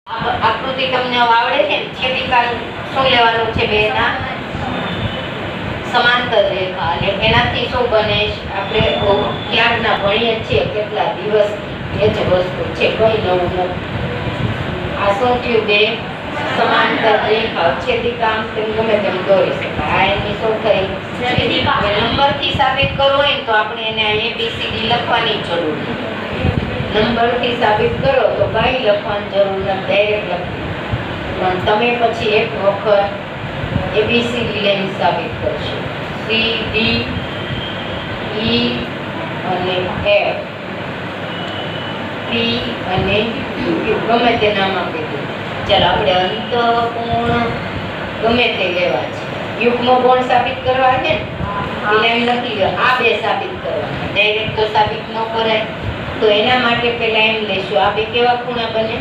આકૃતિ તમને આવડે છે ને? છેદિકાલ શું લેવાનું છે? બેના સમાંતર રેખા. અને એનાથી શું બને? આપણે ક્યારના ભણીએ છીએ, કેટલા દિવસ એ જ વસ્તુ છે, કઈ નવું નથી. આ શું થયું? બે સમાંતર રેખા. છેદિકામ ગમે તેમ દોરી શકાય. આ એની શું થઈ? છેદિકા. નંબર થી સાબિત કરવું હોય તો આપણે એને ABCD લખવાની જરૂર છે. નંબર થી સાબિત કરો તો કઈ લખવાની જરૂર નથી, ડાયરેક્ટ લખી. પણ તમે પછી એક વખત ABCD લઈને સાબિત કરશો. C D E અને F P અને Q, ગમે તે નામ આપી દો. ચાલો આપણે અંતઃકોણ ગમે તે લેવા છે. યુગ્મ કોણ સાબિત કરવા છે ને, એટલે એમ લખી લો આ બે સાબિત કરવા. ડાયરેક્ટ તો સાબિત ન કરાય, તો એના માટે પેલા એમ લેશું આ બે કેવા ખૂણા બને?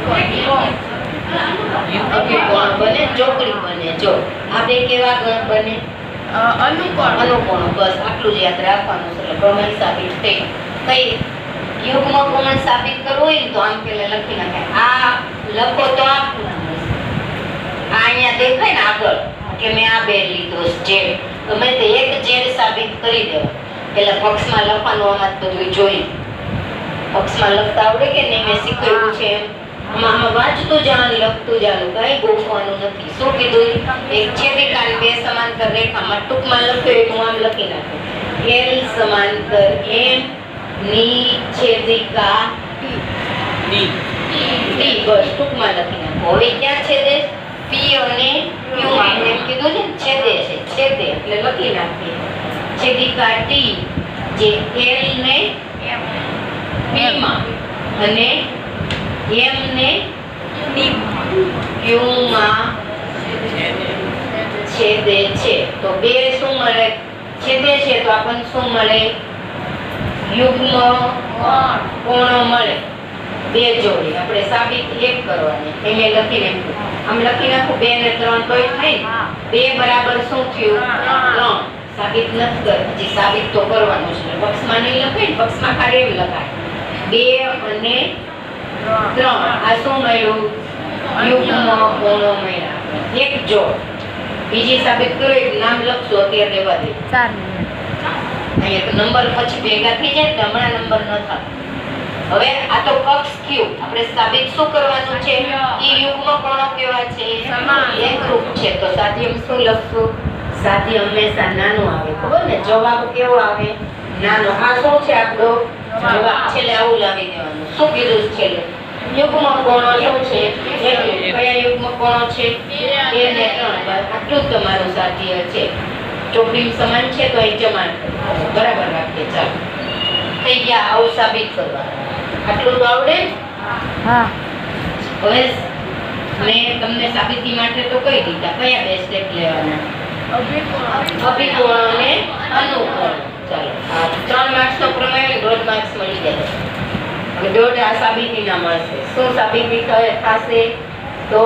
અભિકોણ બને, ચોકડી બને. જો આ બે કેવા ગણ બને? અનુકોણ. બસ આટલું જ યાદ રાખવાનું છે. એટલે પ્રમેય સાબિત થઈ. કઈ યુગ્મ કોણ સાબિત કરવું હોય ને તો આમ પેલા લખી નાખાય. આ લખો તો આ ખૂણા હશે. આ અહીંયા દેખાય ને આગળ કે મેં આ બે લીધો છે. ગમે તે એક જેડ સાબિત કરી દેવા. પેલા પક્ષમાં લખવાનું આમાં બધું જોઈ. પક્ષમાં લખતા આવડે કે નહીં? મેં શીખવ્યું છે એમ. આમાં વાંચતું જવાનું, લખતું જવાનું, કઈ ગોખવાનું નથી. શું કીધું? એક છેદિકા બે સમાંતર રેખામાં ટૂંકમાં લખ્યું હું આમ લખી નાખું. L સમાંતર M ની છેદિકા T. બસ ટૂંકમાં લખી નાખો. હવે ક્યાં છેદે? P અને Q માં. એમ કીધું છે ને છેદે છે. છેદે એટલે લખી નાખીએ. છેદિકા T જે L ને P માં અને M ને Q માં છેદે છે. તો બે શું મળે? છેદે છે તો આપણને શું મળે? યુગ્મ કોણ મળે. બે જોડી આપણે સાબિત એક કરવાની. એને લખી નાખું. આમ લખી નાખું 2 ને 3 તોય થાય ને. 2 બરાબર શું થયું? 3. સાબિત નથી કર, હજી સાબિત તો કરવાનું છે. પક્ષમાં નહીં લખાય ને, પક્ષમાં ખાલી એમ લખાય 2 અને 3. આ શું મળ્યું? યુગ્મ કોણ મળ્યા. એક જોડ. બીજી સાબિત કરો એક નામ લખશો અત્યારે લેવા દે. 4 અહીંયા તો નંબર પછી ભેગા થઈ જાય તો હમણાં નંબર ન થાય. હવે આ તો પક્ષ Q. આપણે સાબિત શું કરવાનું છે? ઈ યુગ્મ કોણો કેવા છે? એકરૂપ છે. તો સાધ્ય શું લખશું? સાધ્ય હંમેશા નાનું આવે. ખબર ને? જવાબ કેવો આવે? નાનો. આ શું છે આપણો જવાબ? છેલ્લે આવું લાવી દેવાનું. શું કીધું છેલ્લે? યુગ્મ કોણો શું છે? કયા યુગ્મ કોણો છે? 2 ને 3. આટલું જ તમારું સાધ્ય છે. ચોકડી સમાન છે તો અહીં જમા બરાબર રાખીએ. ચાલો થઈ ગયા. આવું સાબિત કરવા. આટલું તો આવડે? હા. હવે મેં તમને સાબિતી માટે તો કહી દીધા. કયા બે સ્ટેપ લેવાના? અભિકોણ અને અનુકોણ. ચાલો આ 3 માર્ક્સ નો પ્રમેય 1.5 માર્ક્સ મળી જાય. હવે 1.5 આ સાબિતી ના મળશે. શું સાબિતી થશે? તો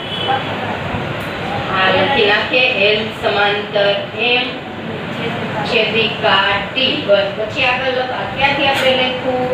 આ લખી નાખીએ. L સમાંતર M છેદિકા T. બસ પછી આગળ ક્યાંથી આપણે લખવું?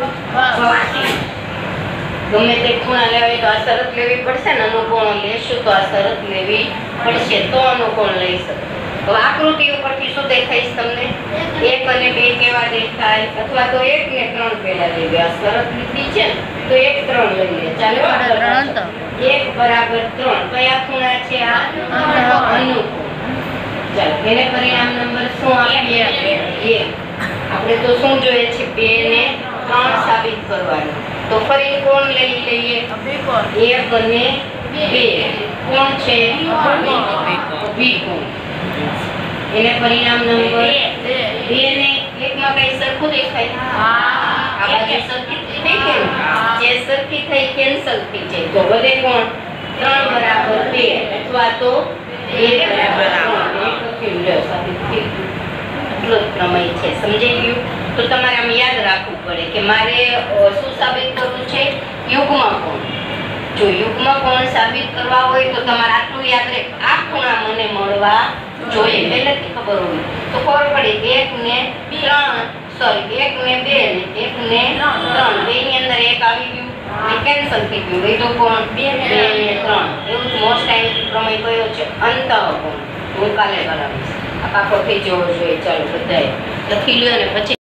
ગમે તે ખૂણા લેવાય તો આ શરત લેવી પડશે ને. અનુકોણ લેશું તો આ શરત લેવી પડશે તો અનુકોણ લઈ શકે. હવે આકૃતિ ઉપરથી શું દેખાઈશ તમને? 1 અને 2 કેવા દેખાય? અથવા તો 1 ને 3 પેલા લઈ લે. આ શરત લીધી છે ને તો 1 3 લઈ લે. ચાલો 1 બરાબર 3. કયા ખૂણા છે? આ અનુકોણ. ચાલો એને પરિણામ નંબર શું આપીએ? 1. આપણે તો શું જોઈએ છે? 2 ને 3 સાબિત કરવાનું. તો ફરી કોણ લઈ લઈએ? 1 અને 2. કોણ છે? અભિકોણ. એને પરિણામ નંબર 2 ને 1 માં કઈ સરખું દેખાય? આ બાજુ સરખી થઈ કે જે સરખી થઈ કેન્સલ થઈ જાય. તો વધે કોણ? 3 બરાબર 2 અથવા તો 1 બરાબર 3. એટલો જ પ્રમેય છે. સમજાઈ ગયું? તો તમારે આમ યાદ રાખવું પડે કે મારે શું સાબિત કરવું છે? યુગ્મ કોણ. જો યુગ્મ કોણ સાબિત કરવા હોય તો તમારે આટલું યાદ રહે. આ ખૂણા મને મળવા જોઈએ. પહેલેથી ખબર હોય તો ખબર પડે 1 ને 3 સોરી 1 ને 2 ને 1 ને 3 બે ની અંદર 1 આવી ગયું. કેન્સલ થઈ ગયું વધ્યું કોણ 2 ને 3 એવું જ મોસ્ટ ટાઈમ પ્રમેય કયો છે અંતઃકોણ હું કાલે કરાવીશ આ પાકો થઈ જવો જોઈએ ચાલો બધાએ લખી લ્યો અને પછી